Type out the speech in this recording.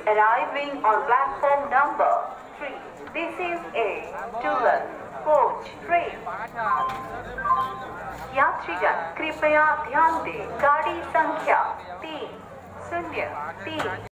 arriving on platform number 3. This is a dual coach train. यात्रीगण कृपया ध्यान दें, गाड़ी संख्या 303